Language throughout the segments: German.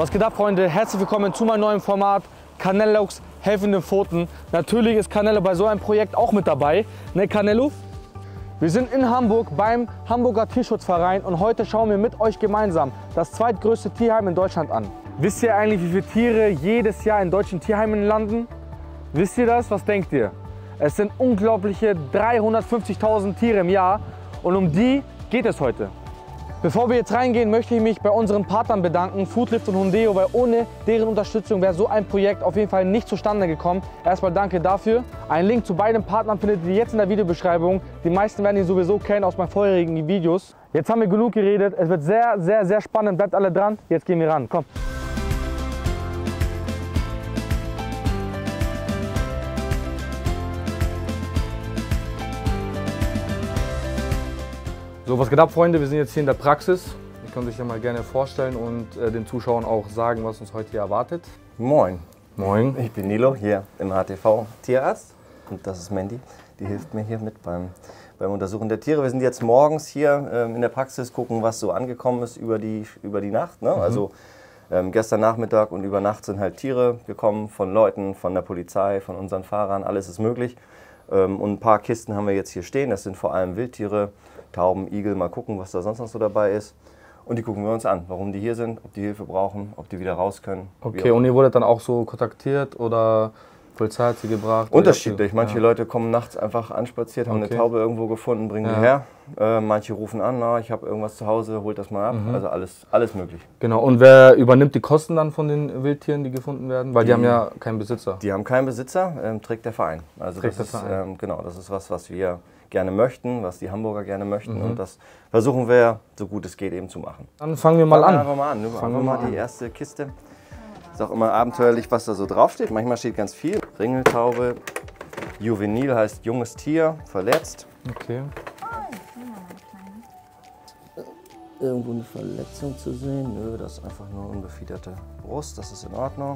Was geht ab, Freunde? Herzlich willkommen zu meinem neuen Format Canellos helfende Pfoten. Natürlich ist Canelo bei so einem Projekt auch mit dabei. Ne, Canelo? Wir sind in Hamburg beim Hamburger Tierschutzverein und heute schauen wir mit euch gemeinsam das zweitgrößte Tierheim in Deutschland an. Wisst ihr eigentlich, wie viele Tiere jedes Jahr in deutschen Tierheimen landen? Wisst ihr das? Was denkt ihr? Es sind unglaubliche 350.000 Tiere im Jahr und um die geht es heute. Bevor wir jetzt reingehen, möchte ich mich bei unseren Partnern bedanken, Foodlift und Hundeo, weil ohne deren Unterstützung wäre so ein Projekt auf jeden Fall nicht zustande gekommen. Erstmal danke dafür. Einen Link zu beiden Partnern findet ihr jetzt in der Videobeschreibung. Die meisten werden ihn sowieso kennen aus meinen vorherigen Videos. Jetzt haben wir genug geredet. Es wird sehr, sehr, sehr spannend. Bleibt alle dran. Jetzt gehen wir ran. Komm. So, was geht ab, Freunde? Wir sind jetzt hier in der Praxis. Ihr könnt euch ja mal gerne vorstellen und den Zuschauern auch sagen, was uns heute hier erwartet. Moin. Moin. Ich bin Nilo, hier im HTV Tierarzt. Und das ist Mandy, die hilft mir hier mit beim Untersuchen der Tiere. Wir sind jetzt morgens hier in der Praxis, gucken, was so angekommen ist über die Nacht. Ne? Also gestern Nachmittag und über Nacht sind halt Tiere gekommen von Leuten, von der Polizei, von unseren Fahrern, alles ist möglich. Und ein paar Kisten haben wir jetzt hier stehen, das sind vor allem Wildtiere. Tauben, Igel, mal gucken, was da sonst noch so dabei ist. Und die gucken wir uns an, warum die hier sind, ob die Hilfe brauchen, ob die wieder raus können. Okay, und ihr wurdet dann auch so kontaktiert oder Polizei hat sie gebracht? Unterschiedlich. Manche Leute kommen nachts einfach anspaziert, haben eine Taube irgendwo gefunden, bringen die her. Manche rufen an, na, ich habe irgendwas zu Hause, holt das mal ab. Also alles möglich. Genau, und wer übernimmt die Kosten dann von den Wildtieren, die gefunden werden? Weil die haben ja keinen Besitzer. Die haben keinen Besitzer, trägt der Verein. Also das ist, genau, das ist was wir gerne möchten, was die Hamburger gerne möchten und das versuchen wir, so gut es geht, eben zu machen. Dann fangen wir mal an. Fangen wir mal die erste Kiste. Ist auch immer abenteuerlich, was da so draufsteht. Manchmal steht ganz viel. Ringeltaube, juvenil heißt junges Tier, verletzt. Okay. Irgendwo eine Verletzung zu sehen? Nö, das ist einfach nur unbefiederte Brust, das ist in Ordnung.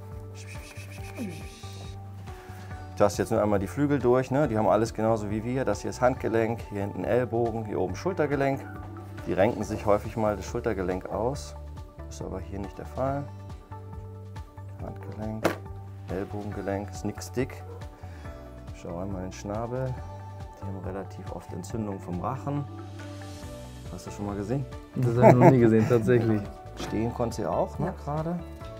Ich taste jetzt nur einmal die Flügel durch, ne? Die haben alles genauso wie wir. Das hier ist Handgelenk, hier hinten Ellbogen, hier oben Schultergelenk. Die renken sich häufig mal das Schultergelenk aus. Ist aber hier nicht der Fall. Handgelenk, Ellbogengelenk, ist nix dick. Schau einmal den Schnabel. Die haben relativ oft Entzündung vom Rachen. Hast du schon mal gesehen? Das habe ich noch nie gesehen, tatsächlich. Stehen konnte sie auch, ne, gerade.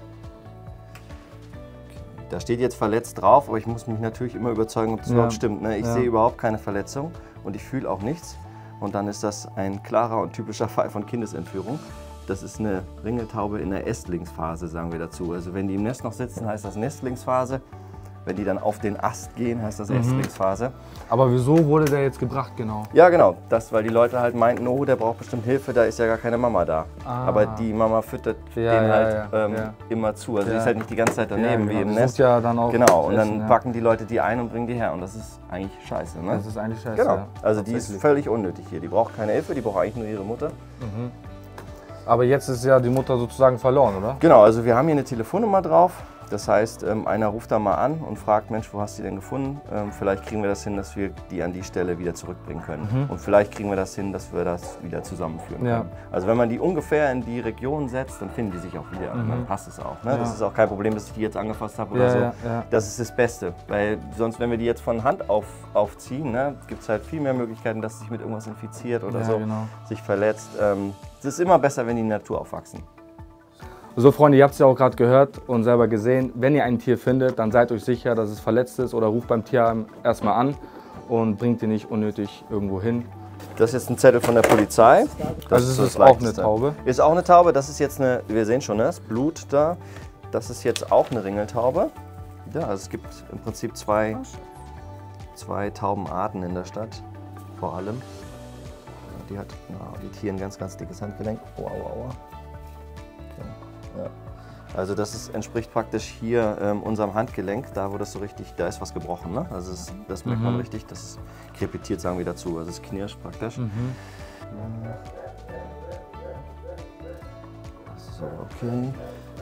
Da steht jetzt verletzt drauf, aber ich muss mich natürlich immer überzeugen, ob das überhaupt stimmt. Ne? Ich sehe überhaupt keine Verletzung und ich fühle auch nichts. Und dann ist das ein klarer und typischer Fall von Kindesentführung. Das ist eine Ringeltaube in der Ästlingsphase, sagen wir dazu. Also wenn die im Nest noch sitzen, heißt das Nestlingsphase. Wenn die dann auf den Ast gehen, heißt das Ästlingsphase. Aber wieso wurde der jetzt gebracht genau? Ja genau, weil die Leute halt meinten, oh, der braucht bestimmt Hilfe, da ist ja gar keine Mama da. Aber die Mama füttert den halt immer zu. Also die ist halt nicht die ganze Zeit daneben wie im Nest. Ja dann auch genau, und dann packen die Leute die ein und bringen die her. Und das ist eigentlich scheiße. Ne? Das ist eigentlich scheiße, genau. Also die ist völlig unnötig hier. Die braucht keine Hilfe, die braucht eigentlich nur ihre Mutter. Aber jetzt ist ja die Mutter sozusagen verloren, oder? Genau, also wir haben hier eine Telefonnummer drauf. Das heißt, einer ruft da mal an und fragt, Mensch, wo hast du die denn gefunden? Vielleicht kriegen wir das hin, dass wir die an die Stelle wieder zurückbringen können. Und vielleicht kriegen wir das hin, dass wir das wieder zusammenführen können. Also wenn man die ungefähr in die Region setzt, dann finden die sich auch wieder. Und dann passt es auch. Ne? Das ist auch kein Problem, dass ich die jetzt angefasst habe oder so. Das ist das Beste. Weil sonst, wenn wir die jetzt von Hand aufziehen, ne, gibt es halt viel mehr Möglichkeiten, dass sich mit irgendwas infiziert oder sich verletzt. Es ist immer besser, wenn die in der Natur aufwachsen. So Freunde, ihr habt es ja auch gerade gehört und selber gesehen, wenn ihr ein Tier findet, dann seid euch sicher, dass es verletzt ist oder ruft beim Tierheim erstmal an und bringt ihn nicht unnötig irgendwo hin. Das ist jetzt ein Zettel von der Polizei. Also ist auch eine Taube? Ist auch eine Taube, das ist jetzt eine, wir sehen schon, ne, das Blut da. Das ist jetzt auch eine Ringeltaube. Ja, also es gibt im Prinzip zwei Taubenarten in der Stadt, vor allem. Die hat hier ein ganz, ganz dickes Handgelenk. Aua, aua. Ja. Also das entspricht praktisch hier unserem Handgelenk, da wo das so richtig, da ist was gebrochen. Ne? Also das merkt man richtig, das ist krepitiert, sagen wir dazu, also es knirscht praktisch. So, okay.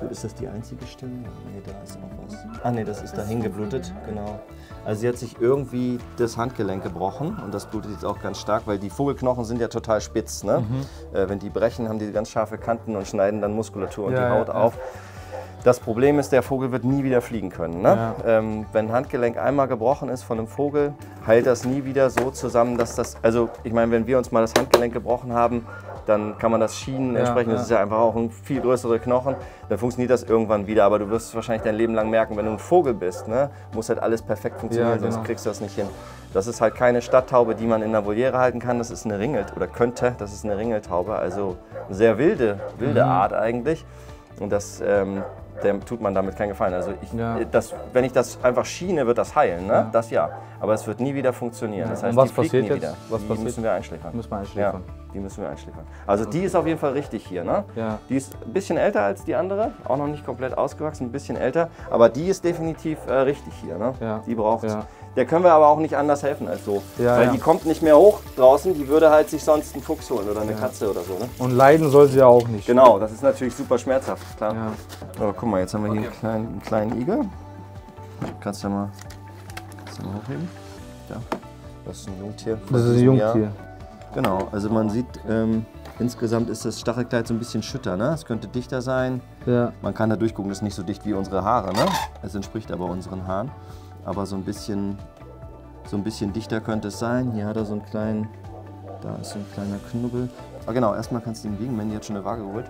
Ist das die einzige Stelle? Nee, da ist auch was. Ah nee, das ist dahin geblutet, genau. Also sie hat sich irgendwie das Handgelenk gebrochen und das blutet jetzt auch ganz stark, weil die Vogelknochen sind ja total spitz. Ne? Wenn die brechen, haben die ganz scharfe Kanten und schneiden dann Muskulatur und die Haut auf. Das Problem ist, der Vogel wird nie wieder fliegen können. Ne? Wenn ein Handgelenk einmal gebrochen ist von einem Vogel, heilt das nie wieder so zusammen, dass das, also ich meine, wenn wir uns mal das Handgelenk gebrochen haben, dann kann man das schienen entsprechend, das ist ja einfach auch ein viel größerer Knochen, dann funktioniert das irgendwann wieder, aber du wirst es wahrscheinlich dein Leben lang merken, wenn du ein Vogel bist, ne, muss halt alles perfekt funktionieren, sonst kriegst du das nicht hin. Das ist halt keine Stadttaube, die man in der Voliere halten kann, das ist eine das ist eine Ringeltaube, also eine sehr wilde Art eigentlich und das dem tut man damit keinen Gefallen. Also wenn ich das einfach schiene, wird das heilen, ne? Das ja. Aber es wird nie wieder funktionieren. Das heißt, und was die fliegt passiert nie jetzt? wieder. Was die passiert? müssen wir einschläfern. Müssen wir einschläfern. Ja, die müssen wir einschläfern. Also die ist auf jeden Fall richtig hier, ne? Ja. Die ist ein bisschen älter als die andere, auch noch nicht komplett ausgewachsen, ein bisschen älter. Aber die ist definitiv richtig hier, ne? Ja. Die braucht Der können wir aber auch nicht anders helfen als so. Weil ja. die kommt nicht mehr hoch draußen, die würde halt sich sonst einen Fuchs holen oder eine Katze oder so. Ne? Und leiden soll sie ja auch nicht. Genau, das ist natürlich super schmerzhaft, klar. Ja. Aber guck mal, jetzt haben wir hier einen kleinen Igel. Kannst du mal hochheben? Ja. Das ist ein Jungtier. Das ist ein Jungtier. Genau, also man sieht, insgesamt ist das Stachelkleid so ein bisschen schütter. Ne? Es könnte dichter sein. Ja. Man kann da durchgucken, das ist nicht so dicht wie unsere Haare. Ne? Es entspricht aber unseren Haaren. Aber so ein bisschen dichter könnte es sein. Hier hat er so einen kleinen, da ist so ein kleiner Knubbel. Aber genau, erstmal kannst du ihn wiegen. Mandy hat schon eine Waage geholt.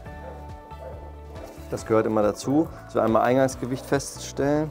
Das gehört immer dazu. So einmal Eingangsgewicht feststellen.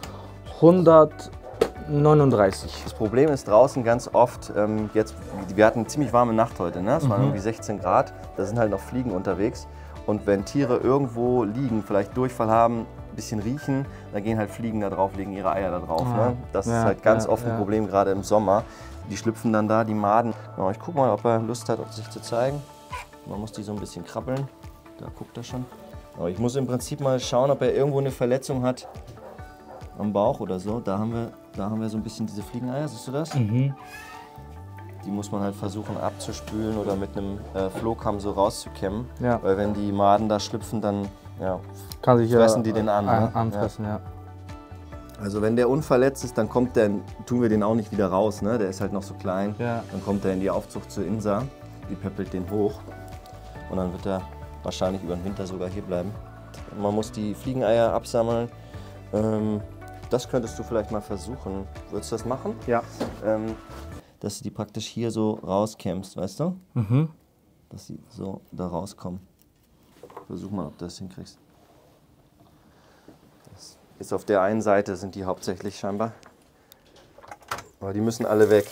139. Das Problem ist draußen ganz oft, wir hatten eine ziemlich warme Nacht heute, ne? Es waren irgendwie 16 Grad, da sind halt noch Fliegen unterwegs. Und wenn Tiere irgendwo liegen, vielleicht Durchfall haben, ein bisschen riechen, dann gehen halt Fliegen da drauf, legen ihre Eier da drauf. Ne? Das ist halt ganz oft ein Problem, gerade im Sommer. Die schlüpfen dann da, die Maden. Genau, ich guck mal, ob er Lust hat, sich zu zeigen. Man muss die so ein bisschen krabbeln. Da guckt er schon. Aber ich muss im Prinzip mal schauen, ob er irgendwo eine Verletzung hat am Bauch oder so. Da haben wir so ein bisschen diese Fliegeneier, siehst du das? Die muss man halt versuchen abzuspülen oder mit einem Flohkamm so rauszukämmen. Ja. Weil wenn die Maden da schlüpfen, dann fressen die den an. Anfressen, ja. Also wenn der unverletzt ist, dann tun wir den auch nicht wieder raus. Ne? Der ist halt noch so klein. Ja. Dann kommt er in die Aufzucht zur Insa. Die peppelt den hoch. Und dann wird er wahrscheinlich über den Winter sogar hier bleiben. Man muss die Fliegeneier absammeln. Das könntest du vielleicht mal versuchen. Würdest du das machen? Ja. Dass du die praktisch hier so rauskämmst, weißt du? Dass sie so da rauskommen. Versuch mal, ob du das hinkriegst. Das ist auf der einen Seite, sind die hauptsächlich scheinbar. Aber die müssen alle weg.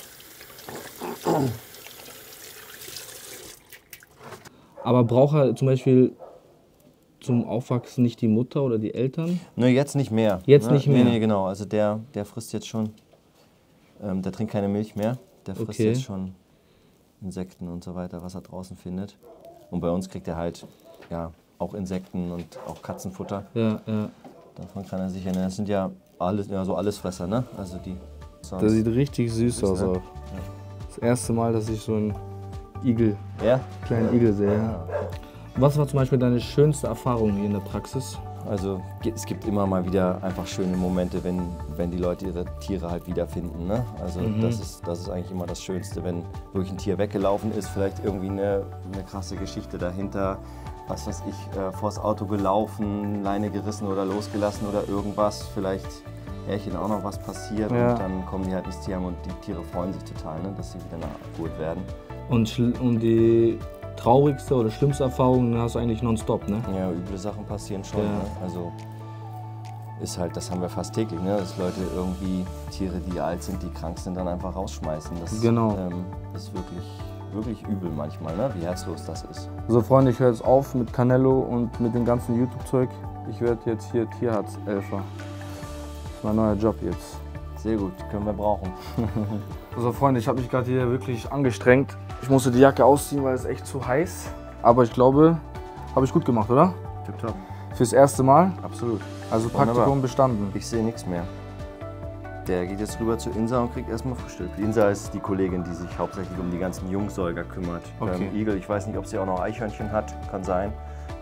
Aber braucht er zum Beispiel zum Aufwachsen nicht die Mutter oder die Eltern? Ne, jetzt nicht mehr. Jetzt nicht mehr? Nee, genau. Also der frisst jetzt schon, der trinkt keine Milch mehr. Der frisst jetzt schon Insekten und so weiter, was er draußen findet. Und bei uns kriegt er halt auch Insekten und auch Katzenfutter. Ja. Davon kann er sich ernähren. Das sind ja so Allesfresser, ne? Also das sieht richtig süß aus. Ne? Das erste Mal, dass ich so einen kleinen Igel sehe. Ja. Was war zum Beispiel deine schönste Erfahrung hier in der Praxis? Also es gibt immer mal wieder einfach schöne Momente, wenn die Leute ihre Tiere halt wiederfinden. Ne? Also das ist eigentlich immer das Schönste, wenn wirklich ein Tier weggelaufen ist, vielleicht irgendwie eine krasse Geschichte dahinter, was weiß ich, vors Auto gelaufen, Leine gerissen oder losgelassen oder irgendwas, vielleicht Härchen auch noch was passiert und dann kommen die halt ins Tierheim und die Tiere freuen sich total, ne, dass sie wieder abgeholt werden. Und die traurigste oder schlimmste Erfahrung hast du eigentlich nonstop, ne? Ja, üble Sachen passieren schon. Ja. Ne? Also ist halt, das haben wir fast täglich, ne? Dass Leute irgendwie Tiere, die alt sind, die krank sind, dann einfach rausschmeißen. Das ist wirklich übel manchmal, ne? Wie herzlos das ist. So Freunde, ich höre jetzt auf mit Canelo und mit dem ganzen YouTube-Zeug. Ich werde jetzt hier Tierarzthelfer. Das ist mein neuer Job jetzt. Sehr gut, können wir brauchen. Also Freunde, ich habe mich gerade hier wirklich angestrengt. Ich musste die Jacke ausziehen, weil es echt zu heiß. Aber ich glaube, habe ich gut gemacht, oder? Tipptopp. Fürs erste Mal? Absolut. Also Praktikum bestanden. Ich sehe nichts mehr. Der geht jetzt rüber zur Insa und kriegt erstmal Frühstück. Die Insa ist die Kollegin, die sich hauptsächlich um die ganzen Jungsäuger kümmert. Okay. Igel, ich weiß nicht, ob sie auch noch Eichhörnchen hat, kann sein.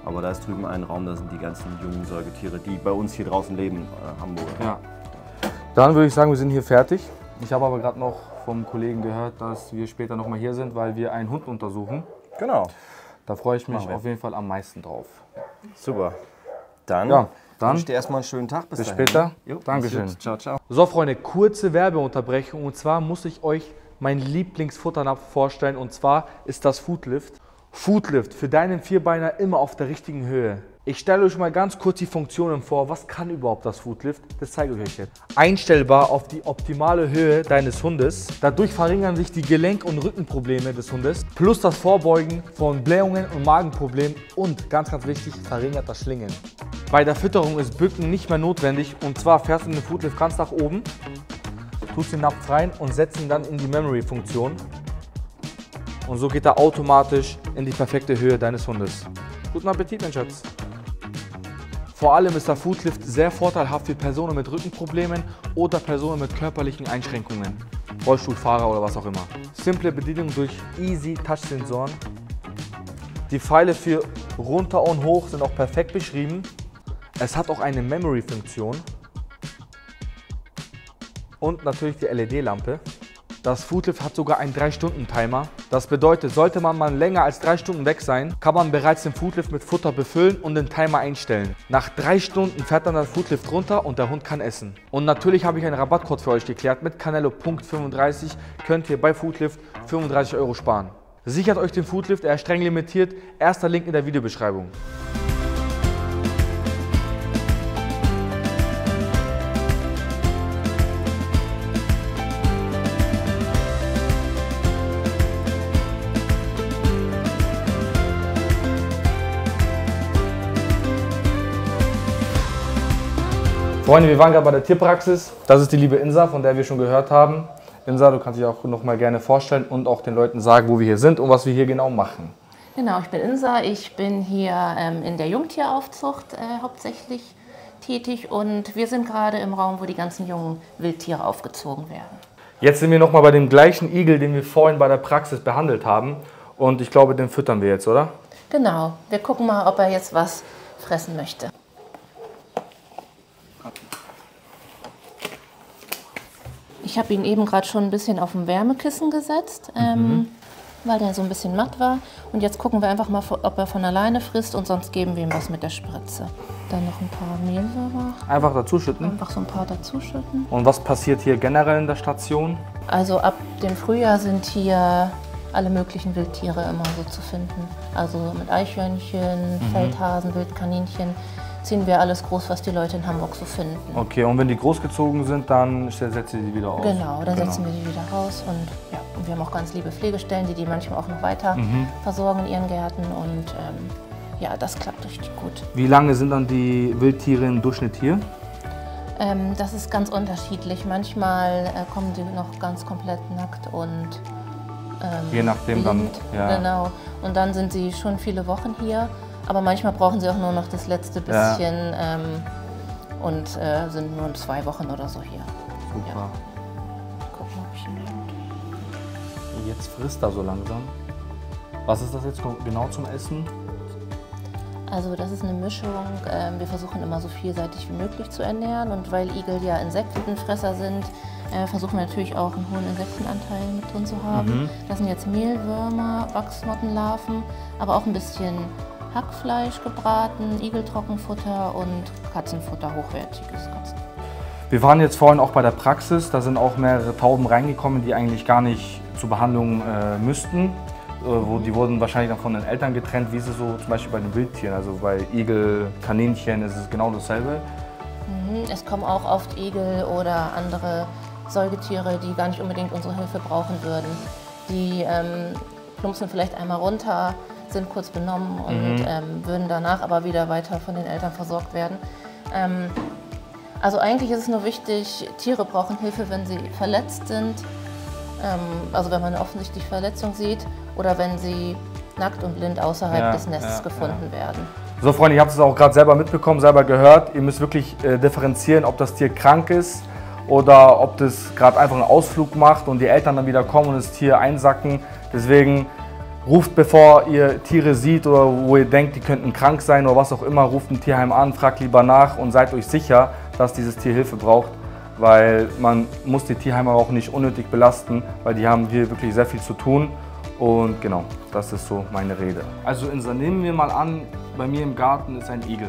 Aber da ist drüben ein Raum, da sind die ganzen jungen Säugetiere, die bei uns hier draußen leben, Hamburger. Ja. Dann würde ich sagen, wir sind hier fertig. Ich habe aber gerade noch vom Kollegen gehört, dass wir später noch mal hier sind, weil wir einen Hund untersuchen. Genau. Da freue ich mich auf jeden Fall am meisten drauf. Super. Dann, dann wünsche ich dir erstmal einen schönen Tag. Bis später. Jo, Dankeschön. Ciao, ciao. So Freunde, kurze Werbeunterbrechung. Und zwar muss ich euch meinen Lieblingsfutternapf vorstellen. Und zwar ist das Foodlift. Foodlift, für deinen Vierbeiner immer auf der richtigen Höhe. Ich stelle euch mal ganz kurz die Funktionen vor. Was kann überhaupt das Foodlift? Das zeige ich euch jetzt. Einstellbar auf die optimale Höhe deines Hundes. Dadurch verringern sich die Gelenk- und Rückenprobleme des Hundes. Plus das Vorbeugen von Blähungen und Magenproblemen. Und ganz, ganz wichtig, verringert das Schlingen. Bei der Fütterung ist Bücken nicht mehr notwendig. Und zwar fährst du den Foodlift ganz nach oben, tust den Napf rein und setzt ihn dann in die Memory-Funktion. Und so geht er automatisch in die perfekte Höhe deines Hundes. Guten Appetit, mein Schatz! Vor allem ist der Foodlift sehr vorteilhaft für Personen mit Rückenproblemen oder Personen mit körperlichen Einschränkungen, Rollstuhlfahrer oder was auch immer. Simple Bedienung durch Easy Touch-Sensoren. Die Pfeile für runter und hoch sind auch perfekt beschrieben. Es hat auch eine Memory-Funktion und natürlich die LED-Lampe. Das Foodlift hat sogar einen 3-Stunden-Timer. Das bedeutet, sollte man mal länger als 3 Stunden weg sein, kann man bereits den Foodlift mit Futter befüllen und den Timer einstellen. Nach 3 Stunden fährt dann das Foodlift runter und der Hund kann essen. Und natürlich habe ich einen Rabattcode für euch geklärt. Mit Canelo.35 könnt ihr bei Foodlift 35 € sparen. Sichert euch den Foodlift, er ist streng limitiert. Erster Link in der Videobeschreibung. Freunde, wir waren gerade bei der Tierpraxis. Das ist die liebe Insa, von der wir schon gehört haben. Insa, du kannst dich auch noch mal gerne vorstellen und auch den Leuten sagen, wo wir hier sind und was wir hier genau machen. Genau, ich bin Insa. Ich bin hier in der Jungtieraufzucht hauptsächlich tätig und wir sind gerade im Raum, wo die ganzen jungen Wildtiere aufgezogen werden. Jetzt sind wir noch mal bei dem gleichen Igel, den wir vorhin bei der Praxis behandelt haben. Und ich glaube, den füttern wir jetzt, oder? Genau, wir gucken mal, ob er jetzt was fressen möchte. Ich habe ihn eben gerade schon ein bisschen auf ein Wärmekissen gesetzt, weil der so ein bisschen matt war. Und jetzt gucken wir einfach mal, ob er von alleine frisst und sonst geben wir ihm was mit der Spritze. Dann noch ein paar Mehlwürmer. Einfach dazuschütten? Einfach so ein paar dazuschütten. Und was passiert hier generell in der Station? Also ab dem Frühjahr sind hier alle möglichen Wildtiere immer so zu finden. Also mit Eichhörnchen, Feldhasen, Wildkaninchen. Ziehen wir alles groß, was die Leute in Hamburg so finden. Okay, und wenn die großgezogen sind, dann setzt ihr die wieder aus? Genau, dann setzen wir die wieder raus. Und, ja, und wir haben auch ganz liebe Pflegestellen, die manchmal auch noch weiter versorgen in ihren Gärten. Und ja, das klappt richtig gut. Wie lange sind dann die Wildtiere im Durchschnitt hier? Das ist ganz unterschiedlich. Manchmal kommen die noch ganz komplett nackt und je nachdem blind. Dann. Ja. Genau. Und dann sind sie schon viele Wochen hier. Aber manchmal brauchen sie auch nur noch das letzte bisschen und sind nur 2 Wochen oder so hier. Super. Ja. Gucken, ob ich ihn nehme. Jetzt frisst er so langsam. Was ist das jetzt genau zum Essen? Also das ist eine Mischung. Wir versuchen immer so vielseitig wie möglich zu ernähren. Und weil Igel ja Insektenfresser sind, versuchen wir natürlich auch einen hohen Insektenanteil mit drin zu haben. Das sind jetzt Mehlwürmer, Wachsmottenlarven, aber auch ein bisschen Hackfleisch gebraten, Igeltrockenfutter und Katzenfutter, hochwertiges Katzenfutter. Wir waren jetzt vorhin auch bei der Praxis, da sind auch mehrere Tauben reingekommen, die eigentlich gar nicht zur Behandlung müssten. Die wurden wahrscheinlich dann von den Eltern getrennt. Wie ist es so zum Beispiel bei den Wildtieren? Also bei Igel, Kaninchen ist es genau dasselbe? Es kommen auch oft Igel oder andere Säugetiere, die gar nicht unbedingt unsere Hilfe brauchen würden. Die plumpsen vielleicht einmal runter, sind kurz benommen und würden danach aber wieder weiter von den Eltern versorgt werden. Also eigentlich ist es nur wichtig, Tiere brauchen Hilfe, wenn sie verletzt sind, also wenn man eine offensichtliche Verletzung sieht oder wenn sie nackt und blind außerhalb des Nestes gefunden werden. So Freunde, ihr habt es auch gerade selber mitbekommen, selber gehört. Ihr müsst wirklich differenzieren, ob das Tier krank ist oder ob das gerade einfach einen Ausflug macht und die Eltern dann wieder kommen und das Tier einsacken. Deswegen ruft, bevor ihr Tiere seht oder wo ihr denkt, die könnten krank sein oder was auch immer, ruft ein Tierheim an, fragt lieber nach und seid euch sicher, dass dieses Tier Hilfe braucht, weil man muss die Tierheime auch nicht unnötig belasten, weil die haben hier wirklich sehr viel zu tun. Und genau, das ist so meine Rede. Also Insa, nehmen wir mal an, bei mir im Garten ist ein Igel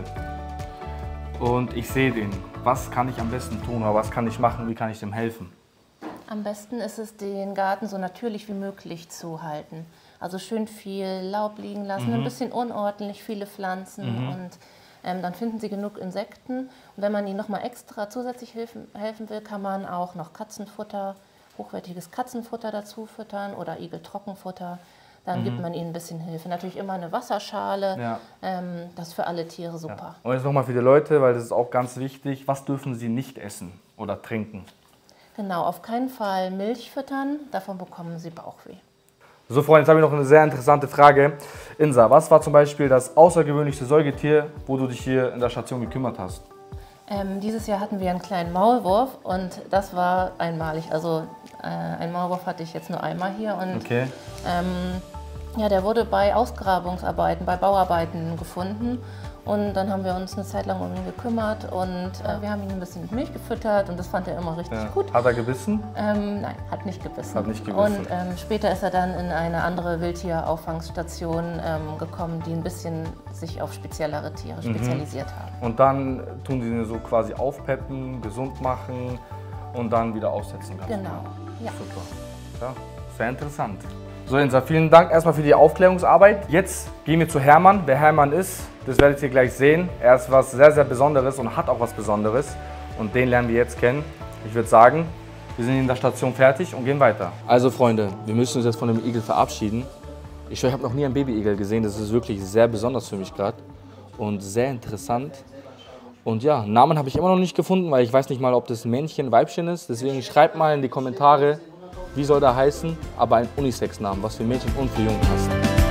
und ich sehe den. Was kann ich am besten tun oder was kann ich machen, wie kann ich dem helfen? Am besten ist es, den Garten so natürlich wie möglich zu halten. Also schön viel Laub liegen lassen, ein bisschen unordentlich, viele Pflanzen und dann finden sie genug Insekten. Und wenn man ihnen nochmal extra zusätzlich helfen will, kann man auch noch Katzenfutter, hochwertiges Katzenfutter dazu füttern oder Igeltrockenfutter. Dann gibt man ihnen ein bisschen Hilfe. Natürlich immer eine Wasserschale, das ist für alle Tiere super. Ja. Und jetzt nochmal für die Leute, weil das ist auch ganz wichtig, was dürfen sie nicht essen oder trinken? Genau, auf keinen Fall Milch füttern, davon bekommen sie Bauchweh. So Freunde, jetzt habe ich noch eine sehr interessante Frage. Insa, was war zum Beispiel das außergewöhnlichste Säugetier, wo du dich hier in der Station gekümmert hast? Dieses Jahr hatten wir einen kleinen Maulwurf und das war einmalig. Also einen Maulwurf hatte ich jetzt nur einmal hier und okay. Ja, der wurde bei Ausgrabungsarbeiten, bei Bauarbeiten gefunden. Und dann haben wir uns eine Zeit lang um ihn gekümmert und wir haben ihn ein bisschen mit Milch gefüttert und das fand er immer richtig gut. Hat er gebissen? Nein, hat nicht gebissen. Hat nicht gebissen. Und später ist er dann in eine andere Wildtierauffangstation gekommen, die ein bisschen sich auf speziellere Tiere spezialisiert haben. Und dann tun die ihn so quasi aufpeppen, gesund machen und dann wieder aussetzen. Genau, ja. Super. Ja, sehr interessant. So Insa, vielen Dank erstmal für die Aufklärungsarbeit. Jetzt gehen wir zu Hermann. Wer Hermann ist, das werdet ihr gleich sehen. Er ist was sehr, sehr Besonderes und hat auch was Besonderes. Und den lernen wir jetzt kennen. Ich würde sagen, wir sind in der Station fertig und gehen weiter. Also Freunde, wir müssen uns jetzt von dem Igel verabschieden. Ich habe noch nie einen Babyigel gesehen. Das ist wirklich sehr besonders für mich gerade und sehr interessant. Und ja, Namen habe ich immer noch nicht gefunden, weil ich weiß nicht mal, ob das ein Männchen, Weibchen ist. Deswegen schreibt mal in die Kommentare, wie soll der heißen, aber ein Unisex-Namen, was für Mädchen und für Jungen passt.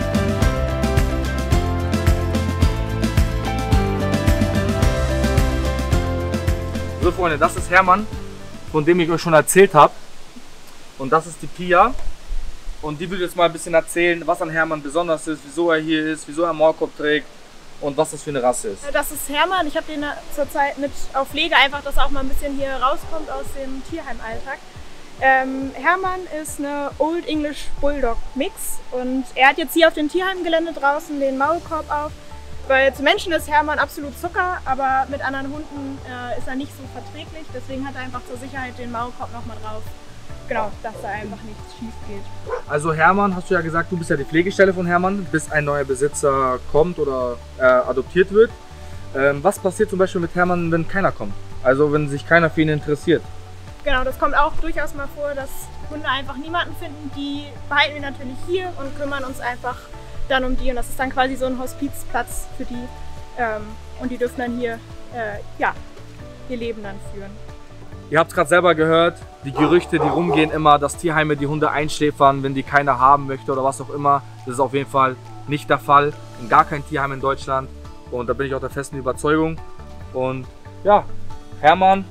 So Freunde, das ist Hermann, von dem ich euch schon erzählt habe. Und das ist die Pia. Und die will jetzt mal ein bisschen erzählen, was an Hermann besonders ist, wieso er hier ist, wieso er einen Maulkorb trägt und was das für eine Rasse ist. Das ist Hermann. Ich habe den zurzeit mit auf Pflege, einfach, dass er auch mal ein bisschen hier rauskommt aus dem Tierheimalltag. Hermann ist eine Old English Bulldog Mix und er hat jetzt hier auf dem Tierheimgelände draußen den Maulkorb auf, weil zu Menschen ist Hermann absolut Zucker, aber mit anderen Hunden ist er nicht so verträglich, deswegen hat er einfach zur Sicherheit den Maulkorb nochmal drauf. Genau, dass da einfach nichts schief geht. Also Hermann, hast du ja gesagt, du bist ja die Pflegestelle von Hermann, bis ein neuer Besitzer kommt oder adoptiert wird. Was passiert zum Beispiel mit Hermann, wenn keiner kommt? Also wenn sich keiner für ihn interessiert? Genau, das kommt auch durchaus mal vor, dass Hunde einfach niemanden finden. Die behalten wir natürlich hier und kümmern uns einfach dann um die. Und das ist dann quasi so ein Hospizplatz für die. Und die dürfen dann hier ja, ihr Leben dann führen. Ihr habt es gerade selber gehört, die Gerüchte, die rumgehen immer, dass Tierheime die Hunde einschläfern, wenn die keiner haben möchte oder was auch immer. Das ist auf jeden Fall nicht der Fall. In gar kein Tierheim in Deutschland. Und da bin ich auch der festen Überzeugung. Und ja, Hermann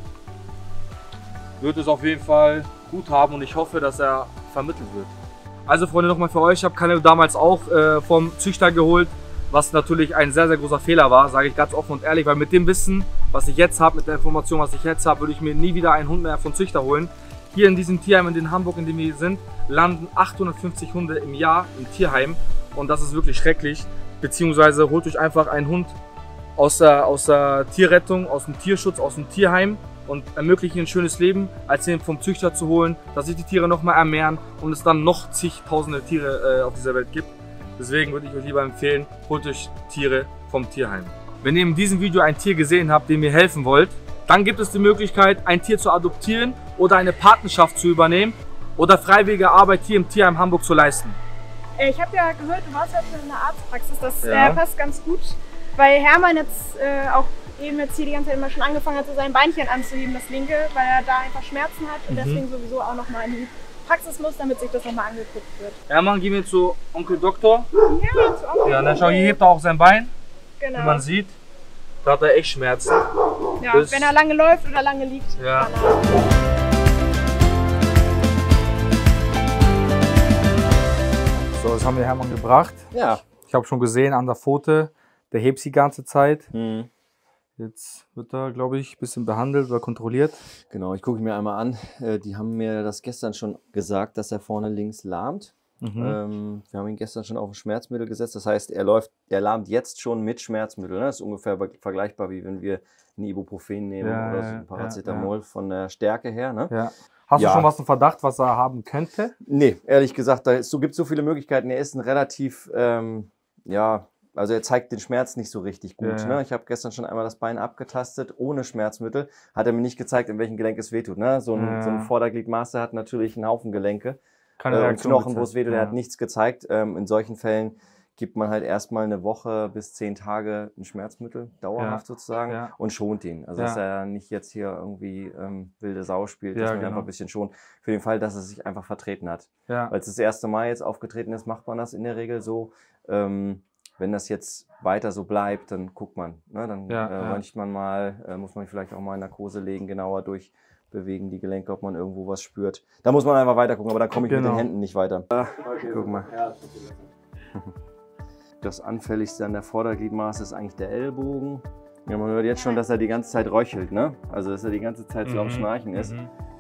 wird es auf jeden Fall gut haben und ich hoffe, dass er vermittelt wird. Also Freunde, nochmal für euch, ich habe Canelo damals auch vom Züchter geholt, was natürlich ein sehr, sehr großer Fehler war, sage ich ganz offen und ehrlich, weil mit dem Wissen, was ich jetzt habe, mit der Information, was ich jetzt habe, würde ich mir nie wieder einen Hund mehr von Züchter holen. Hier in diesem Tierheim in Hamburg, in dem wir sind, landen 850 Hunde im Jahr im Tierheim und das ist wirklich schrecklich. Beziehungsweise holt euch einfach einen Hund aus der Tierrettung, aus dem Tierschutz, aus dem Tierheim und ermöglichen ein schönes Leben, als den vom Züchter zu holen, dass sich die Tiere noch mal ermehren und es dann noch zigtausende Tiere auf dieser Welt gibt. Deswegen würde ich euch lieber empfehlen, holt euch Tiere vom Tierheim. Wenn ihr in diesem Video ein Tier gesehen habt, dem ihr helfen wollt, dann gibt es die Möglichkeit, ein Tier zu adoptieren oder eine Patenschaft zu übernehmen oder freiwillige Arbeit hier im Tierheim Hamburg zu leisten. Ich habe ja gehört, du warst ja in einer Arztpraxis, das passt ganz gut, weil Hermann jetzt auch eben jetzt hier die ganze Zeit immer schon angefangen hat, so sein Beinchen anzuheben, das linke, weil er da einfach Schmerzen hat und deswegen sowieso auch nochmal in die Praxis muss, damit sich das nochmal angeguckt wird. Hermann, gehen wir zu Onkel Doktor. Ja, zu Onkel. Ja, dann schau, hier hebt er auch sein Bein. Genau. Wie man sieht, da hat er echt Schmerzen. Ja, wenn er lange läuft oder lange liegt. Ja. So, das haben wir Hermann gebracht. Ja. Ich habe schon gesehen an der Pfote, der hebt sie die ganze Zeit. Mhm. Jetzt wird er, glaube ich, ein bisschen behandelt oder kontrolliert. Genau, ich gucke mir einmal an. Die haben mir das gestern schon gesagt, dass er vorne links lahmt. Wir haben ihn gestern schon auf ein Schmerzmittel gesetzt. Das heißt, er lahmt jetzt schon mit Schmerzmittel. Ne? Das ist ungefähr vergleichbar, wie wenn wir ein Ibuprofen nehmen oder so ein Paracetamol von der Stärke her. Ne? Ja. Hast du schon was im Verdacht, was er haben könnte? Nee, ehrlich gesagt, gibt es so viele Möglichkeiten. Er ist ein relativ, also er zeigt den Schmerz nicht so richtig gut. Ja. Ne? Ich habe gestern schon einmal das Bein abgetastet, ohne Schmerzmittel. Hat er mir nicht gezeigt, in welchem Gelenk es wehtut. Ne? So ein Vordergliedmaster hat natürlich einen Haufen Gelenke. Und Knochen, wo es wehtut, der hat nichts gezeigt. In solchen Fällen gibt man halt erstmal eine Woche bis 10 Tage ein Schmerzmittel, dauerhaft sozusagen, und schont ihn. Also dass er nicht jetzt hier irgendwie wilde Sau spielt, dass man einfach ein bisschen schont. Für den Fall, dass er sich einfach vertreten hat. Ja. Weil es das erste Mal jetzt aufgetreten ist, macht man das in der Regel so. Wenn das jetzt weiter so bleibt, dann guckt man. Ne? Dann röntgt man mal, muss man vielleicht auch mal in Narkose legen, genauer durchbewegen die Gelenke, ob man irgendwo was spürt. Da muss man einfach weiter gucken, aber da komme ich mit den Händen nicht weiter. Guck mal. Das Anfälligste an der Vordergliedmaße ist eigentlich der Ellbogen. Ja, man hört jetzt schon, dass er die ganze Zeit röchelt, ne? Also dass er die ganze Zeit so am Schnarchen ist.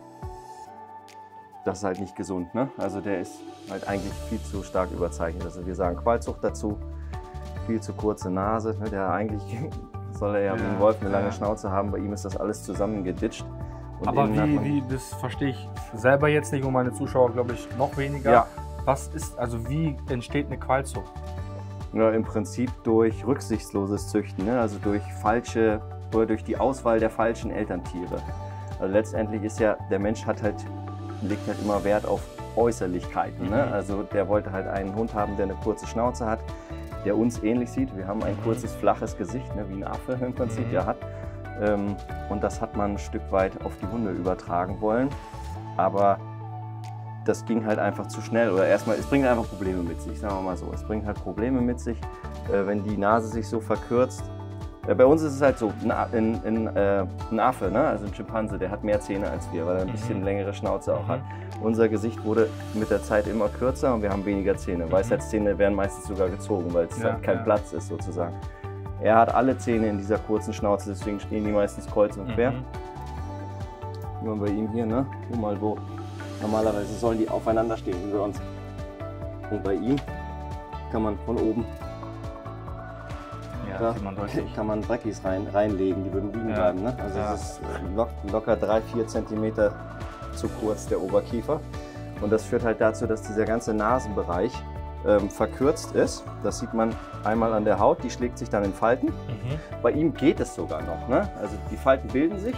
Das ist halt nicht gesund, ne? Also der ist halt eigentlich viel zu stark überzeichnet. Also wir sagen Qualzucht dazu, viel zu kurze Nase. Ne? Der eigentlich soll er ja wie ein Wolf eine lange Schnauze haben. Bei ihm ist das alles zusammengeditscht. Und aber wie, das verstehe ich selber jetzt nicht und meine Zuschauer, glaube ich, noch weniger. Ja. Wie entsteht eine Qualzucht? Ja, im Prinzip durch rücksichtsloses Züchten, ne? Also durch durch die Auswahl der falschen Elterntiere. Also letztendlich ist ja, der Mensch legt halt immer Wert auf Äußerlichkeiten. Ne? Also der wollte halt einen Hund haben, der eine kurze Schnauze hat, der uns ähnlich sieht. Wir haben ein kurzes, flaches Gesicht, ne? Wie ein Affe im Prinzip der hat. Und das hat man ein Stück weit auf die Hunde übertragen wollen. Aber das ging halt einfach zu schnell. Oder erstmal, es bringt einfach Probleme mit sich, sagen wir mal so. Es bringt halt Probleme mit sich, wenn die Nase sich so verkürzt. Bei uns ist es halt so, ein Affe, ne? Also ein Schimpanse, der hat mehr Zähne als wir, weil er ein bisschen längere Schnauze auch hat. Unser Gesicht wurde mit der Zeit immer kürzer und wir haben weniger Zähne. Weisheitszähne werden meistens sogar gezogen, weil es halt kein Platz ist sozusagen. Er hat alle Zähne in dieser kurzen Schnauze, deswegen stehen die meistens kreuz und quer. Nur bei ihm hier, ne? Guck mal wo. Normalerweise sollen die aufeinander stehen wie bei uns. Und bei ihm kann man von oben kann man Breckis reinlegen, die würden liegen bleiben. Ne? Also das ist locker 3-4 cm zu kurz, der Oberkiefer. Und das führt halt dazu, dass dieser ganze Nasenbereich verkürzt ist. Das sieht man einmal an der Haut, die schlägt sich dann in Falten. Bei ihm geht es sogar noch. Ne? Also die Falten bilden sich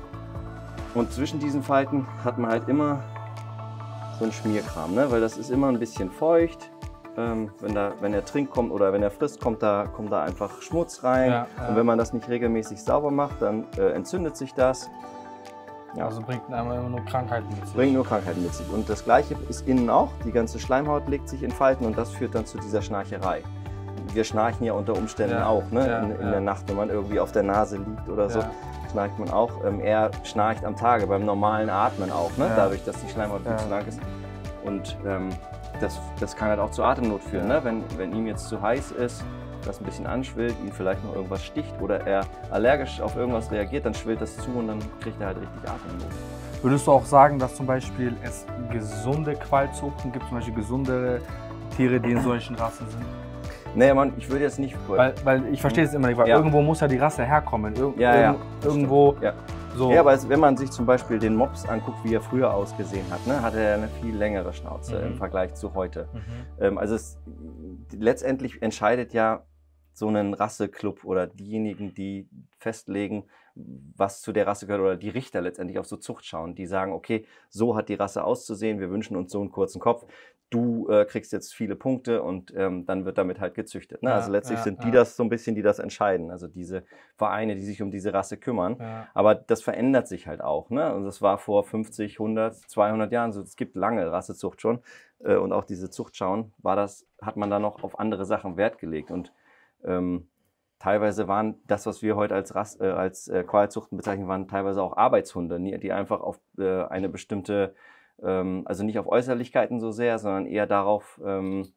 und zwischen diesen Falten hat man halt immer so ein Schmierkram, ne? Weil das ist immer ein bisschen feucht. Wenn er trinkt oder wenn er frisst, kommt da einfach Schmutz rein. Und wenn man das nicht regelmäßig sauber macht, dann entzündet sich das. Ja. Also bringt immer nur Krankheiten mit sich. Bringt nur Krankheiten mit sich. Und das Gleiche ist innen auch. Die ganze Schleimhaut legt sich in Falten und das führt dann zu dieser Schnarcherei. Wir schnarchen ja unter Umständen auch, ne? In der Nacht, wenn man irgendwie auf der Nase liegt oder so, schnarcht man auch. Er schnarcht am Tage beim normalen Atmen auch, ne? Dadurch, dass die Schleimhaut viel zu lang ist. Und das kann halt auch zu Atemnot führen, ne? Wenn ihm jetzt zu heiß ist, das ein bisschen anschwillt, ihn vielleicht noch irgendwas sticht oder er allergisch auf irgendwas reagiert, dann schwillt das zu und dann kriegt er halt richtig Atemnot. Würdest du auch sagen, dass zum Beispiel es gesunde Qualzuchten gibt, zum Beispiel gesunde Tiere, die in solchen Rassen sind? Nee, Mann, ich würde jetzt nicht... Weil ich verstehe es immer nicht, weil irgendwo muss ja die Rasse herkommen. Irgendwo... So. Ja, aber wenn man sich zum Beispiel den Mops anguckt, wie er früher ausgesehen hat, ne, hatte er eine viel längere Schnauze im Vergleich zu heute. Also letztendlich entscheidet ja so ein Rasseclub oder diejenigen, die festlegen, was zu der Rasse gehört, oder die Richter letztendlich auf so Zucht schauen, die sagen, okay, so hat die Rasse auszusehen, wir wünschen uns so einen kurzen Kopf. Du kriegst jetzt viele Punkte und dann wird damit halt gezüchtet. Ne? Also letztlich sind die das so ein bisschen, die das entscheiden. Also diese Vereine, die sich um diese Rasse kümmern. Aber das verändert sich halt auch. Ne? Und das war vor 50, 100, 200 Jahren so. Es gibt lange Rassezucht schon. Und auch diese Zuchtschauen hat man da noch auf andere Sachen Wert gelegt. Und teilweise waren das, was wir heute als Qualzuchten bezeichnen, waren teilweise auch Arbeitshunde, die einfach auf eine bestimmte, also nicht auf Äußerlichkeiten so sehr, sondern eher darauf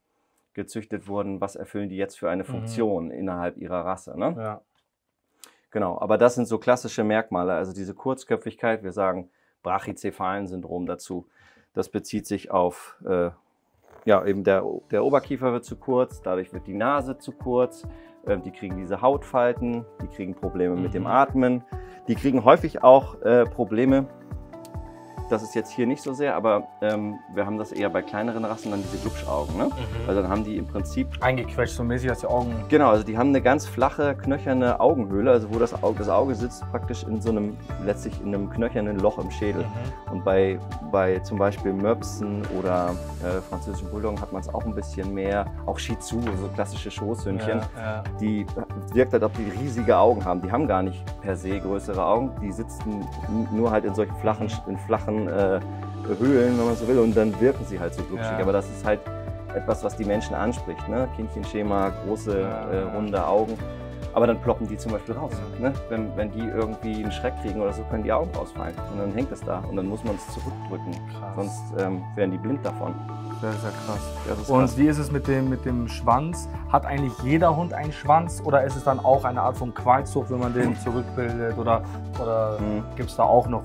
gezüchtet wurden, was erfüllen die jetzt für eine Funktion innerhalb ihrer Rasse. Ne? Ja. Genau, aber das sind so klassische Merkmale, also diese Kurzköpfigkeit, wir sagen Brachycephalensyndrom dazu. Das bezieht sich auf, ja, eben der Oberkiefer wird zu kurz, dadurch wird die Nase zu kurz, die kriegen diese Hautfalten, die kriegen Probleme mit dem Atmen, die kriegen häufig auch Probleme. Das ist jetzt hier nicht so sehr, aber wir haben das eher bei kleineren Rassen, dann diese Glubschaugen. Ne? Also dann haben die im Prinzip... Eingequetscht so mäßig, dass die Augen... Genau, also die haben eine ganz flache, knöcherne Augenhöhle, also wo das Auge sitzt praktisch in so einem, letztlich in einem knöchernen Loch im Schädel. Und bei zum Beispiel Möpsen oder französischen Bulldoggen hat man es auch ein bisschen mehr. Auch Shih Tzu, so klassische Schoßhündchen, die wirkt halt, ob die riesige Augen haben. Die haben gar nicht per se größere Augen, die sitzen nur halt in solchen flachen Höhlen, wenn man so will, und dann wirken sie halt so glubschig. Aber das ist halt etwas, was die Menschen anspricht. Ne? Kindchenschema, große, runde Augen. Aber dann ploppen die zum Beispiel raus. Ne? Wenn die irgendwie einen Schreck kriegen oder so, können die Augen rausfallen. Und dann hängt es da. Und dann muss man es zurückdrücken. Krass. Sonst werden die blind davon. Das ist ja krass. Das ist und krass. Wie ist es mit dem Schwanz? Hat eigentlich jeder Hund einen Schwanz oder ist es dann auch eine Art von Qualzucht, wenn man den zurückbildet? Oder gibt es da auch noch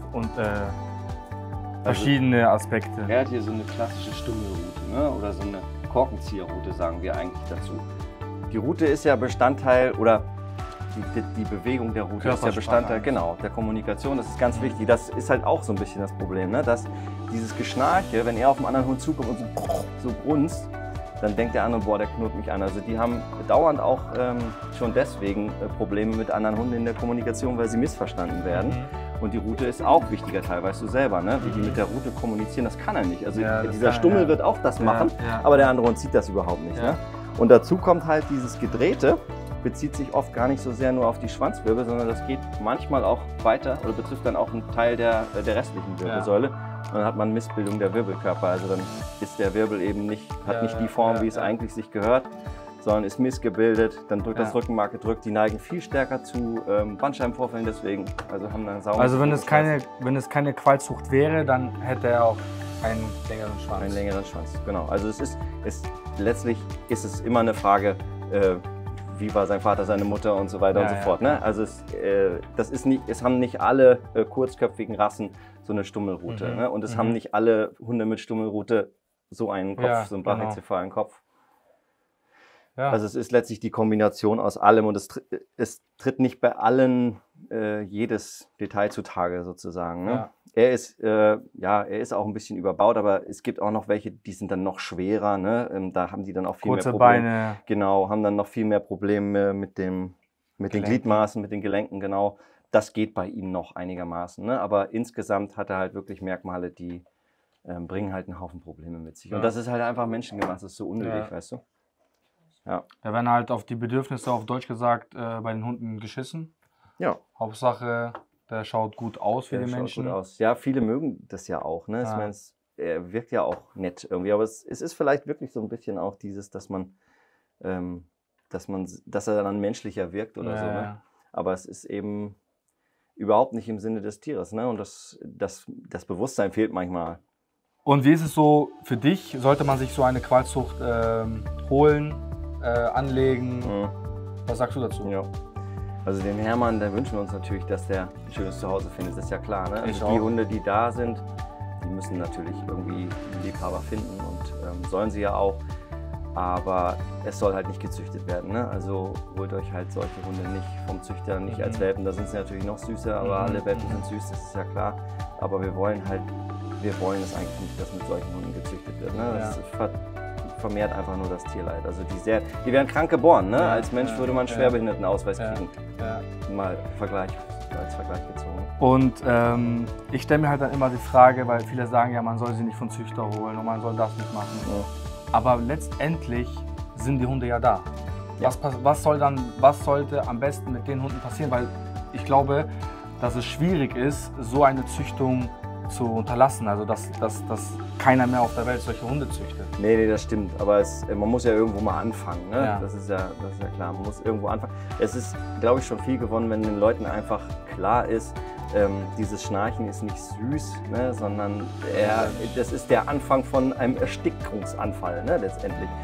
verschiedene Aspekte? Er hat hier so eine klassische Stummelrute, ne? Oder so eine Korkenzieherrute, sagen wir eigentlich dazu. Die Route ist ja Bestandteil, oder die Bewegung der Route ist ja Bestandteil, genau, der Kommunikation. Das ist ganz wichtig. Das ist halt auch so ein bisschen das Problem, ne? Dass dieses Geschnarche, wenn er auf einen anderen Hund zukommt und so grunzt, dann denkt der andere, boah, der knurrt mich an. Also die haben dauernd auch schon deswegen Probleme mit anderen Hunden in der Kommunikation, weil sie missverstanden werden. Und die Route ist auch wichtiger Teil, weißt du selber, ne? Wie die mit der Route kommunizieren, das kann er nicht. Also dieser Stummel wird auch das machen, aber der andere Hund sieht das überhaupt nicht. Ne? Und dazu kommt halt dieses Gedrehte, bezieht sich oft gar nicht so sehr nur auf die Schwanzwirbel, sondern das geht manchmal auch weiter oder betrifft dann auch einen Teil der restlichen Wirbelsäule. Und dann hat man Missbildung der Wirbelkörper. Also dann ist der Wirbel eben nicht, hat nicht die Form, wie es eigentlich sich gehört, sondern ist missgebildet, dann drückt das Rückenmark gedrückt, die neigen viel stärker zu Bandscheibenvorfällen deswegen, also haben dann sauber. Also wenn es keine Qualzucht wäre, dann hätte er auch einen längeren Schwanz. Einen längeren Schwanz, genau. Also letztlich ist es immer eine Frage, wie war sein Vater, seine Mutter und so weiter und so fort. Ne? Also es haben nicht alle kurzköpfigen Rassen so eine Stummelrute. Ne? Und es haben nicht alle Hunde mit Stummelrute so einen Kopf, so einen brachycephalen Kopf. Ja. Also es ist letztlich die Kombination aus allem und es tritt nicht bei allen jedes Detail zutage sozusagen. Ne? Ja. Er ist auch ein bisschen überbaut, aber es gibt auch noch welche, die sind dann noch schwerer. Ne? Da haben die dann auch viel kurze mehr Probleme. Beine. Genau, haben dann noch viel mehr Probleme mit den Gliedmaßen, mit den Gelenken, genau. Das geht bei ihm noch einigermaßen. Ne? Aber insgesamt hat er halt wirklich Merkmale, die bringen halt einen Haufen Probleme mit sich. Und das ist halt einfach menschengemacht, das ist so unnötig, weißt du? Ja. Da werden halt auf die Bedürfnisse, auf Deutsch gesagt, bei den Hunden geschissen. Ja. Hauptsache, der schaut gut aus für die Menschen. Gut aus. Ja, viele mögen das ja auch. Ne? Ich meine, er wirkt ja auch nett irgendwie. Aber es ist vielleicht wirklich so ein bisschen auch dieses, dass er dann menschlicher wirkt oder so. Ne? Aber es ist eben überhaupt nicht im Sinne des Tieres. Ne? Und das Bewusstsein fehlt manchmal. Und wie ist es so für dich? Sollte man sich so eine Qualzucht holen, anlegen? Was sagst du dazu? Ja. Also dem Hermann, da wünschen wir uns natürlich, dass der ein schönes Zuhause findet, das ist ja klar. Ne? Also die Hunde, die da sind, die müssen natürlich irgendwie einen Liebhaber finden und sollen sie ja auch. Aber es soll halt nicht gezüchtet werden. Ne? Also holt euch halt solche Hunde nicht vom Züchter, nicht als Welpen. Da sind sie natürlich noch süßer, aber alle Welpen sind süß, das ist ja klar. Aber wir wollen es eigentlich nicht, dass mit solchen Hunden gezüchtet wird. Ne? Das vermehrt einfach nur das Tierleid. Also die werden krank geboren. Ne? Als Mensch würde man einen Schwerbehindertenausweis kriegen. Mal als Vergleich gezogen. Und ich stelle mir halt dann immer die Frage, weil viele sagen ja, man soll sie nicht von Züchter holen und man soll das nicht machen. Ja. Aber letztendlich sind die Hunde ja da. Ja. Was sollte am besten mit den Hunden passieren? Weil ich glaube, dass es schwierig ist, so eine Züchtung zu unterlassen. Also dass keiner mehr auf der Welt solche Hunde züchtet. Nee, das stimmt. Aber man muss ja irgendwo mal anfangen. Ne? Ja. Das ist ja klar. Man muss irgendwo anfangen. Es ist, glaube ich, schon viel gewonnen, wenn den Leuten einfach klar ist, dieses Schnarchen ist nicht süß, ne, sondern das ist der Anfang von einem Erstickungsanfall, ne, letztendlich.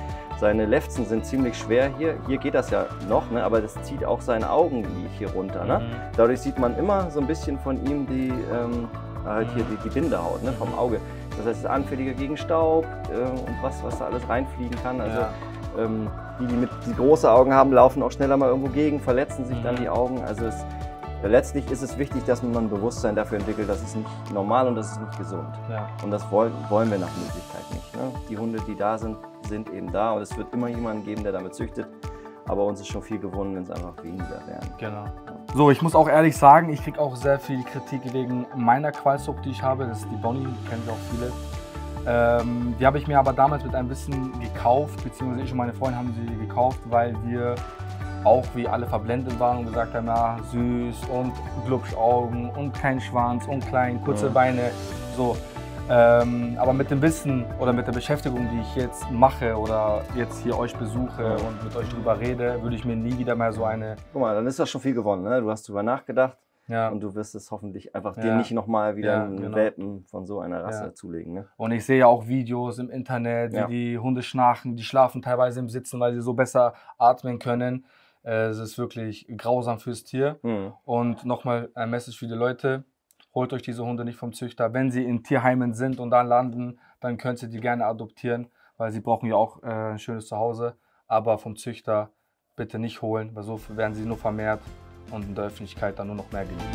Seine Lefzen sind ziemlich schwer hier. Hier geht das ja noch, ne? Aber das zieht auch seine Augen hier runter. Ne? Dadurch sieht man immer so ein bisschen von ihm halt hier die Bindehaut, ne? Vom Auge. Das heißt, es ist anfälliger gegen Staub und was da alles reinfliegen kann. Also die große Augen haben, laufen auch schneller mal irgendwo gegen, verletzen sich dann die Augen. Also letztlich ist es wichtig, dass man ein Bewusstsein dafür entwickelt, das ist nicht normal und das ist nicht gesund. Ja. Und das wollen wir nach Möglichkeit nicht. Ne? Die Hunde, die da sind, sind eben da und es wird immer jemanden geben, der damit züchtet. Aber uns ist schon viel gewonnen, wenn es einfach weniger wären. Genau. So, ich muss auch ehrlich sagen, ich kriege auch sehr viel Kritik wegen meiner Qualzucht, die ich habe. Das ist die Bonnie, die kennen auch viele. Die habe ich mir aber damals mit ein bisschen gekauft, beziehungsweise ich und meine Freundin haben sie gekauft, weil wir auch wie alle verblendet waren und gesagt haben, ja, süß und Glubschaugen und kein Schwanz und klein, kurze Beine, so. Aber mit dem Wissen oder mit der Beschäftigung, die ich jetzt mache oder jetzt hier euch besuche und mit euch drüber rede, würde ich mir nie wieder mehr so eine... Guck mal, dann ist das schon viel gewonnen, ne? Du hast drüber nachgedacht und du wirst es hoffentlich einfach dir nicht nochmal wieder einen Welpen von so einer Rasse zulegen. Ne? Und ich sehe ja auch Videos im Internet, wie die Hunde schnarchen, die schlafen teilweise im Sitzen, weil sie so besser atmen können. Es ist wirklich grausam fürs Tier. Und nochmal ein Message für die Leute. Holt euch diese Hunde nicht vom Züchter. Wenn sie in Tierheimen sind und da landen, dann könnt ihr die gerne adoptieren, weil sie brauchen ja auch ein schönes Zuhause. Aber vom Züchter bitte nicht holen, weil so werden sie nur vermehrt und in der Öffentlichkeit dann nur noch mehr geliebt.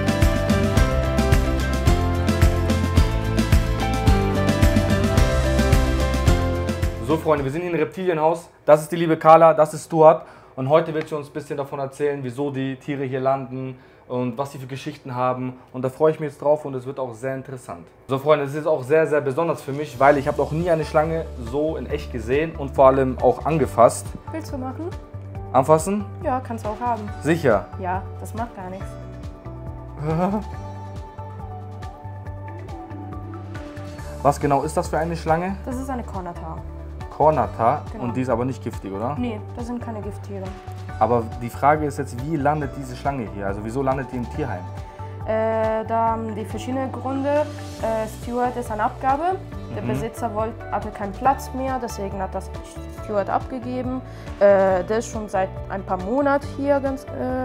So Freunde, wir sind hier im Reptilienhaus. Das ist die liebe Carla, das ist Stuart. Und heute wird sie uns ein bisschen davon erzählen, wieso die Tiere hier landen und was sie für Geschichten haben. Und da freue ich mich jetzt drauf und es wird auch sehr interessant. So Freunde, es ist auch sehr, sehr besonders für mich, weil ich habe noch nie eine Schlange so in echt gesehen und vor allem auch angefasst. Willst du machen? Anfassen? Ja, kannst du auch haben. Sicher? Ja, das macht gar nichts. Was genau ist das für eine Schlange? Das ist eine Cornata. Cornata, Genau. Und die ist aber nicht giftig, oder? Nee, das sind keine Gifttiere. Aber die Frage ist jetzt, wie landet diese Schlange hier? Also wieso landet die im Tierheim? Da haben die verschiedenen Gründe. Stuart ist eine Abgabe. Der Besitzer hatte keinen Platz mehr, deswegen hat das Stuart abgegeben. Der ist schon seit ein paar Monaten hier und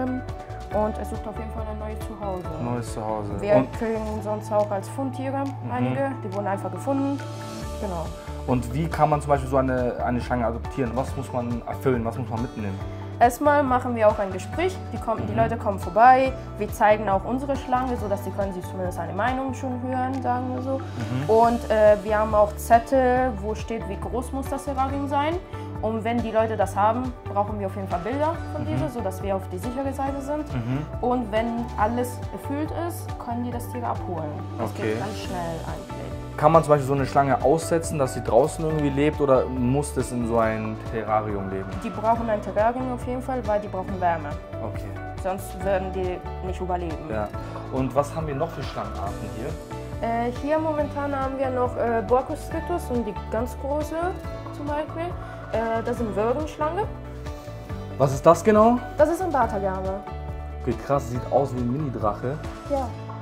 er sucht auf jeden Fall ein neues Zuhause. Neues Zuhause. Wir kriegen sonst auch als Fundtiere einige, die wurden einfach gefunden. Genau. Und wie kann man zum Beispiel so eine Schlange adoptieren? Was muss man erfüllen? Was muss man mitnehmen? Erstmal machen wir auch ein Gespräch. Die Leute kommen vorbei. Wir zeigen auch unsere Schlange, sodass sie können sich zumindest eine Meinung schon hören, sagen wir so. Und wir haben auch Zettel, wo steht, wie groß muss das Terrarium sein. Und wenn die Leute das haben, brauchen wir auf jeden Fall Bilder von dieser, sodass wir auf die sichere Seite sind. Und wenn alles erfüllt ist, können die das Tier abholen. Das geht ganz schnell eigentlich. Kann man zum Beispiel so eine Schlange aussetzen, dass sie draußen irgendwie lebt oder muss das in so ein Terrarium leben? Die brauchen ein Terrarium auf jeden Fall, weil die brauchen Wärme. Okay. Sonst würden die nicht überleben. Ja. Und was haben wir noch für Schlangenarten hier? Hier momentan haben wir noch Boacus-Tritus und die ganz große zum Beispiel. Das sind Würgenschlange. Was ist das genau? Das ist ein Batagame. Okay, krass, sieht aus wie ein Mini-Drache. Ja.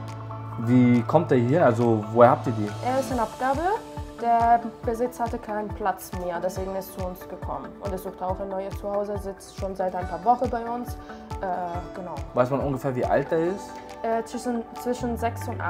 Wie kommt der hier? Also woher habt ihr die? Er ist in Abgabe. Der Besitzer hatte keinen Platz mehr, deswegen ist er zu uns gekommen. Und er sucht auch ein neues Zuhause, sitzt schon seit ein paar Wochen bei uns. Genau. Weiß man ungefähr, wie alt er ist? Zwischen 6 und 8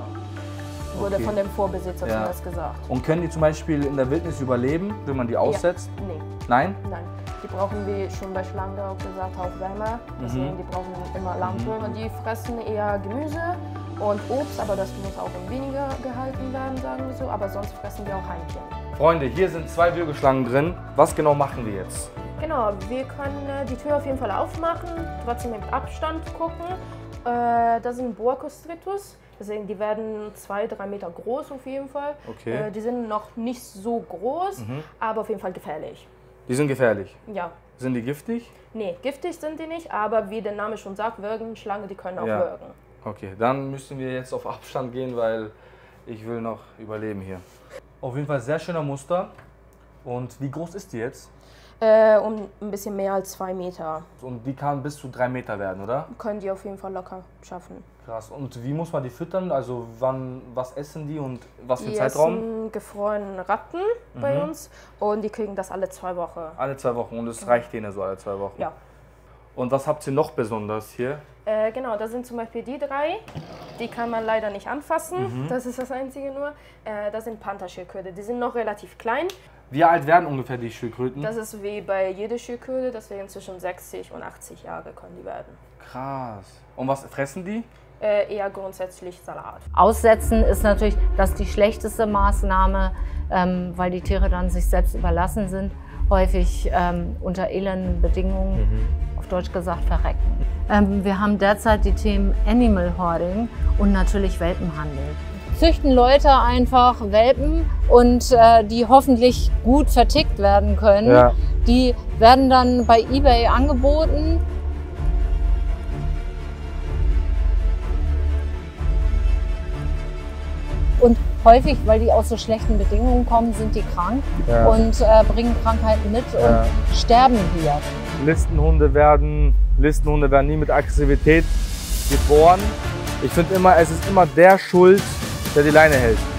wurde von dem Vorbesitzer zumindest gesagt. Und können die zum Beispiel in der Wildnis überleben, wenn man die aussetzt? Ja. Nee. Nein? Nein. Die brauchen, wie schon bei Schlangen auch gesagt, auch Wärme. Deswegen die brauchen immer Lampe. Und die fressen eher Gemüse und Obst, aber das muss auch in weniger gehalten werden, sagen wir so. Aber sonst fressen die auch Heimchen. Freunde, hier sind 2 Würgeschlangen drin. Was genau machen wir jetzt? Genau, wir können die Tür auf jeden Fall aufmachen, trotzdem mit Abstand gucken. Das sind Boacus-Tritus. Deswegen, die werden 2-3 Meter groß auf jeden Fall. Okay. Die sind noch nicht so groß, aber auf jeden Fall gefährlich. Die sind gefährlich? Ja. Sind die giftig? Nee, giftig sind die nicht, aber wie der Name schon sagt, Würgenschlange, die können auch würgen. Okay, dann müssen wir jetzt auf Abstand gehen, weil ich will noch überleben hier. Auf jeden Fall sehr schöner Muster. Und wie groß ist die jetzt? Um ein bisschen mehr als 2 Meter. Und die kann bis zu 3 Meter werden, oder? Können die auf jeden Fall locker schaffen. Krass. Und wie muss man die füttern? Also was essen die und was für Die Zeitraum? essen gefrorene Ratten bei uns und die kriegen das alle 2 Wochen. Alle 2 Wochen und es reicht denen so alle 2 Wochen? Ja. Und was habt ihr noch besonders hier? Genau, das sind zum Beispiel die 3. Die kann man leider nicht anfassen. Das ist das Einzige nur. Das sind Pantherschildkröte. Die sind noch relativ klein. Wie alt werden ungefähr die Schildkröten? Das ist wie bei jeder Schildkröte, deswegen zwischen 60 und 80 Jahre können die werden. Krass. Und was fressen die? Eher grundsätzlich Salat. Aussetzen ist natürlich das die schlechteste Maßnahme, weil die Tiere dann sich selbst überlassen sind, häufig unter elenden Bedingungen, auf Deutsch gesagt, verrecken. Wir haben derzeit die Themen Animal Hoarding und natürlich Welpenhandel. Züchten Leute einfach Welpen und die hoffentlich gut vertickt werden können. Ja. Die werden dann bei eBay angeboten. Und häufig, weil die aus so schlechten Bedingungen kommen, sind die krank und bringen Krankheiten mit und sterben hier. Listenhunde werden nie mit Aggressivität geboren. Ich finde immer, es ist immer der schuld, der die Leine hält.